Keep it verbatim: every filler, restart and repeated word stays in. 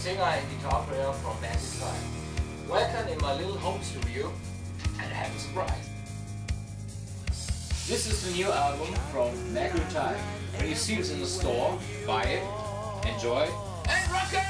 singer and guitar player from Mercury. Welcome in my little home studio and have a surprise. This is the new album from Mercury. When you see it in the store, buy it, enjoy, and rock it!